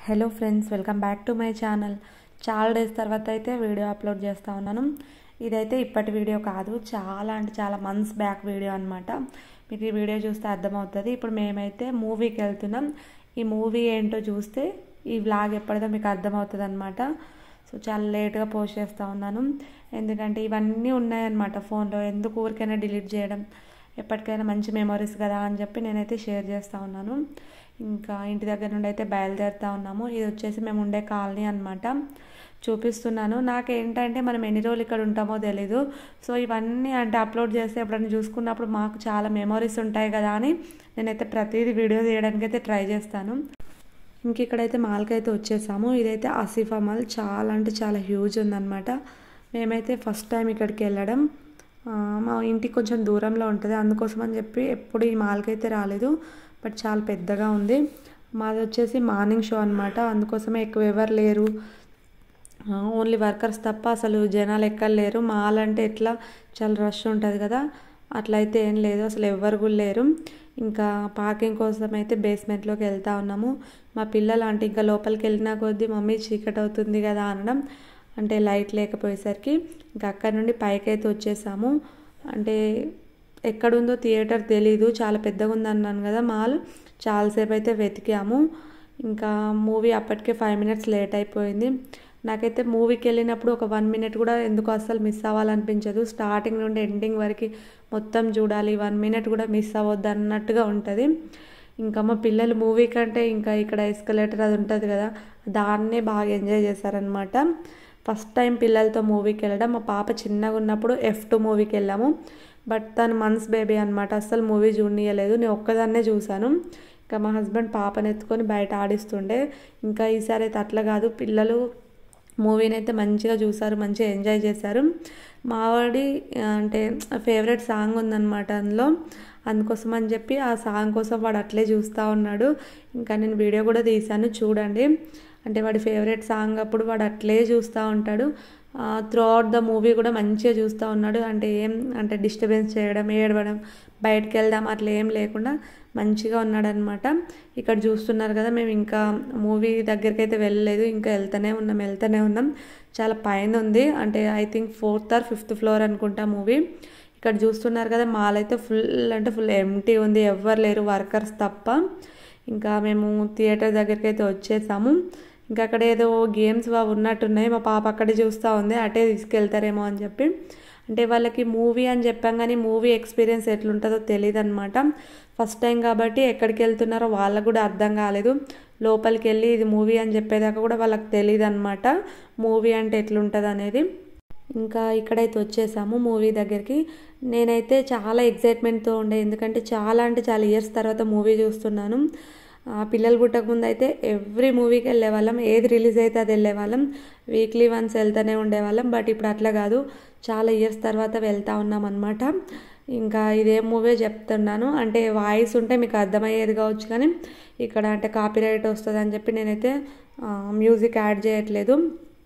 Hello friends, welcome back to my channel. చాలా days తర్వాత అయితే వీడియో అప్లోడ్ చేస్తూ ఉన్నాను. ఇదైతే ఇప్పటి వీడియో కాదు, చాలా మంత్స్ బ్యాక్ వీడియో అనమాట. మీకు ఈ వీడియో చూస్తే అర్థమవుతుంది. ఇప్పుడు మేమైతే మూవీకి వెళ్తున్నాం. ఈ మూవీ ఏంటో చూస్తే ఈ వ్లాగ్ ఎప్పటిదో మీకు అర్థమవుతుంది అనమాట. సో చాలా లేట్గా పోస్ట్ చేస్తూ ఉన్నాను, ఎందుకంటే ఇవన్నీ ఉన్నాయన్నమాట ఫోన్లో. ఎందుకు ఊరికైనా డిలీట్ చేయడం, ఎప్పటికైనా మంచి మెమరీస్ కదా అని చెప్పి నేనైతే షేర్ చేస్తూ ఉన్నాను. ఇంకా ఇంటి దగ్గర నుండి అయితే బయలుదేరుతూ ఉన్నాము. ఇది వచ్చేసి మేము ఉండే కాలనీ అనమాట. చూపిస్తున్నాను. నాకేంటంటే మనం ఎన్ని రోజులు ఇక్కడ ఉంటామో తెలీదు. సో ఇవన్నీ అంటే అప్లోడ్ చేస్తే ఎప్పుడైనా చూసుకున్నప్పుడు మాకు చాలా మెమరీస్ ఉంటాయి కదా అని నేనైతే ప్రతిదీ వీడియో తీయడానికి అయితే ట్రై చేస్తాను. ఇంక ఇక్కడైతే మాల్కి అయితే వచ్చేసాము. ఇదైతే ఆసిఫా మాల్, చాలా అంటే చాలా హ్యూజ్ ఉందన్నమాట. మేమైతే ఫస్ట్ టైం ఇక్కడికి వెళ్ళడం. మా ఇంటికి కొంచెం దూరంలో ఉంటుంది, అందుకోసం అని చెప్పి ఎప్పుడు ఈ మాల్కి అయితే రాలేదు. బట్ చాలా పెద్దగా ఉంది. మాది వచ్చేసి మార్నింగ్ షో అనమాట, అందుకోసమే ఎక్కువ ఎవరు లేరు. ఓన్లీ వర్కర్స్ తప్ప అసలు జనాలు ఎక్కడ లేరు. మాల్ అంటే ఎట్లా చాలా రష్ ఉంటుంది కదా, అట్లా అయితే ఏం లేదు, అసలు ఎవ్వరు కూడా లేరు. ఇంకా పార్కింగ్ కోసం అయితే బేస్మెంట్లోకి వెళ్తూ ఉన్నాము. మా పిల్లలు అంటే ఇంకా లోపలికి వెళ్ళినా కొద్దీ మమ్మీ చీకటి అవుతుంది కదా అనడం, అంటే లైట్ లేకపోయేసరికి ఇంకా అక్కడ నుండి పైకి అయితే వచ్చేసాము. అంటే ఎక్కడుందో థియేటర్ తెలీదు, చాలా పెద్దగా ఉందన్నాను కదా మాల్. చాలాసేపు అయితే వెతికాము. ఇంకా మూవీ అప్పటికే 5 minutes లేట్ అయిపోయింది. నాకైతే మూవీకి వెళ్ళినప్పుడు ఒక 1 minute కూడా ఎందుకు అస్సలు మిస్ అవ్వాలనిపించదు. స్టార్టింగ్ నుండి ఎండింగ్ వరకు మొత్తం చూడాలి, 1 minute కూడా మిస్ అవ్వద్దు అన్నట్టుగా ఉంటుంది. ఇంకా మా పిల్లలు మూవీ కంటే ఇంకా ఇక్కడ ఎస్కలేటర్ అది ఉంటుంది కదా, దాన్నే బాగా ఎంజాయ్ చేశారనమాట. ఫస్ట్ టైం పిల్లలతో మూవీకి వెళ్ళడం. మా పాప చిన్నగా ఉన్నప్పుడు F2 మూవీకి వెళ్ళాము. బట్ తను మంత్స్ బేబీ అనమాట, అస్సలు మూవీ చూడనీయలేదు. నేను ఒక్కదాన్నే చూశాను. ఇంకా మా హస్బెండ్ పాపను ఎత్తుకొని బయట ఆడిస్తుండే. ఇంకా ఈసారి అయితే అట్లా కాదు, పిల్లలు మూవీని అయితే మంచిగా చూసారు, మంచిగా ఎంజాయ్ చేశారు. మావాడి అంటే ఫేవరెట్ సాంగ్ ఉందన్నమాట అందులో, అందుకోసం అని చెప్పి ఆ సాంగ్ కోసం వాడు అట్లే చూస్తూ ఉన్నాడు. ఇంకా నేను వీడియో కూడా తీశాను, చూడండి. అంటే వాడి ఫేవరెట్ సాంగ్ అప్పుడు వాడు అట్లే చూస్తూ ఉంటాడు. త్రూ అవుట్ ద మూవీ కూడా మంచిగా చూస్తూ ఉన్నాడు. అంటే డిస్టర్బెన్స్ చేయడం, ఏడవడం, బయటకు వెళ్దాం అట్లా ఏం లేకుండా మంచిగా ఉన్నాడనమాట. ఇక్కడ చూస్తున్నారు కదా, మేము ఇంకా మూవీ దగ్గరికి అయితే వెళ్ళలేదు, ఇంకా వెళ్తూనే ఉన్నాం. చాలా పైన ఉంది, అంటే I think 4th or 5th floor అనుకుంటా మూవీ. ఇక్కడ చూస్తున్నారు కదా, మాల్ అయితే ఫుల్ ఎంటీ ఉంది, ఎవ్వరు లేరు వర్కర్స్ తప్ప. ఇంకా మేము థియేటర్ దగ్గరికి అయితే వచ్చేసాము. ఇంకా అక్కడ ఏదో గేమ్స్ ఉన్నట్టున్నాయి. మా పాప అక్కడే చూస్తూ ఉంది, అటే తీసుకెళ్తారేమో అని చెప్పి. అంటే వాళ్ళకి మూవీ అని చెప్పాం కానీ మూవీ ఎక్స్పీరియన్స్ ఎట్లుంటుందో తెలియదు అనమాట. ఫస్ట్ టైం కాబట్టి ఎక్కడికి వెళ్తున్నారో వాళ్ళకు కూడా అర్థం కాలేదు. లోపలికి వెళ్ళి ఇది మూవీ అని చెప్పేదాకా కూడా వాళ్ళకి తెలియదు అనమాట, మూవీ అంటే ఎట్లుంటుంది అనేది. ఇంకా ఇక్కడైతే వచ్చేసాము మూవీ దగ్గరికి. నేనైతే చాలా ఎక్సైట్మెంట్తో ఉండే, ఎందుకంటే చాలా ఇయర్స్ తర్వాత మూవీ చూస్తున్నాను. పిల్లలు పుట్టక ముందు అయితే ఎవ్రీ మూవీకి వెళ్ళేవాళ్ళం, ఏది రిలీజ్ అయితే అది వెళ్ళేవాళ్ళం, వీక్లీ వన్స్ వెళ్తూనే ఉండేవాళ్ళం. బట్ ఇప్పుడు అట్లా కాదు, చాలా ఇయర్స్ తర్వాత వెళ్తూ ఉన్నాం అనమాట. ఇంకా ఇదే మూవీ చెప్తున్నాను, అంటే వాయిస్ ఉంటే మీకు అర్థమయ్యేది కావచ్చు, కానీ ఇక్కడ అంటే కాపీరైట్ వస్తుంది అని చెప్పి నేనైతే మ్యూజిక్ యాడ్ చేయట్లేదు.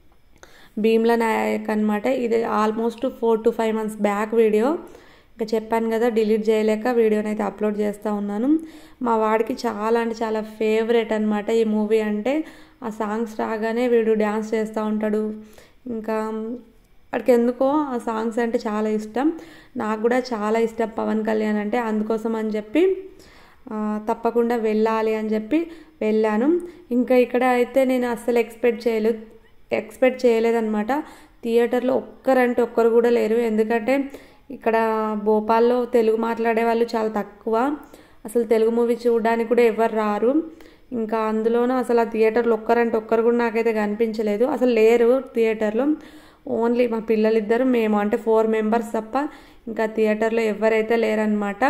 భీమ్లా నాయక్ అనమాట. ఇది almost 4 to 5 months back video. ఇంకా చెప్పాను కదా, డిలీట్ చేయలేక వీడియోని అయితే అప్లోడ్ చేస్తూ ఉన్నాను. మా వాడికి చాలా ఫేవరెట్ అనమాట ఈ మూవీ అంటే. ఆ సాంగ్స్ రాగానే వీడు డ్యాన్స్ చేస్తూ ఉంటాడు. ఇంకా వాడికి ఎందుకో ఆ సాంగ్స్ అంటే చాలా ఇష్టం. నాకు కూడా చాలా ఇష్టం పవన్ కళ్యాణ్ అంటే, అందుకోసం అని చెప్పి తప్పకుండా వెళ్ళాలి అని చెప్పి వెళ్ళాను. ఇంకా ఇక్కడ అయితే నేను అస్సలు ఎక్స్పెక్ట్ చేయలేదన్నమాట. థియేటర్లో ఒక్కరు కూడా లేరు, ఎందుకంటే ఇక్కడ భోపాల్లో తెలుగు మాట్లాడే వాళ్ళు చాలా తక్కువ. అసలు తెలుగు మూవీ చూడడానికి కూడా ఎవరు రారు. ఇంకా అందులోనూ అసలు ఆ థియేటర్లో ఒక్కరు కూడా నాకైతే కనిపించలేదు, అసలు లేరు థియేటర్లో. ఓన్లీ మా పిల్లలిద్దరు, మేము అంటే 4 members తప్ప ఇంకా థియేటర్లో ఎవరైతే లేరనమాట.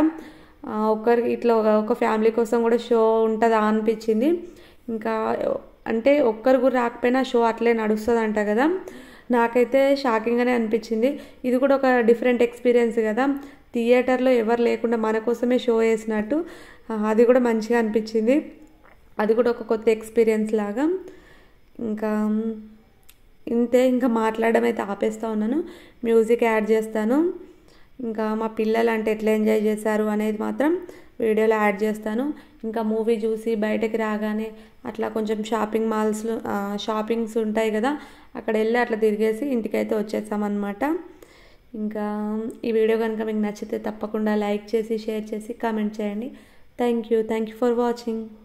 ఇట్లా ఒక ఫ్యామిలీ కోసం కూడా షో ఉంటుందా అనిపించింది. ఇంకా అంటే ఒక్కరు కూడా రాకపోయినా షో అట్లే నడుస్తుందంట కదా, నాకైతే షాకింగ్గానే అనిపించింది. ఇది కూడా ఒక డిఫరెంట్ ఎక్స్పీరియన్స్ కదా, థియేటర్లో ఎవరు లేకుండా మన కోసమే షో వేసినట్టు. అది కూడా మంచిగా అనిపించింది, అది కూడా ఒక కొత్త ఎక్స్పీరియన్స్ లాగా. ఇంకా ఇంతే, ఇంకా మాట్లాడడం అయితే ఆపేస్తూ ఉన్నాను, మ్యూజిక్ యాడ్ చేస్తాను. ఇంకా మా పిల్లలు అంటే ఎట్లా ఎంజాయ్ చేశారు అనేది మాత్రం వీడియోలో యాడ్ చేస్తాను. ఇంకా మూవీ చూసి బయటకి రాగానే అట్లా కొంచెం షాపింగ్స్ ఉంటాయి కదా, అక్కడ వెళ్ళి అట్లా తిరిగేసి ఇంటికైతే వచ్చేసామన్నమాట. ఇంకా ఈ వీడియో కనుక మీకు నచ్చితే తప్పకుండా లైక్ చేసి షేర్ చేసి కామెంట్ చేయండి. Thank you for watching.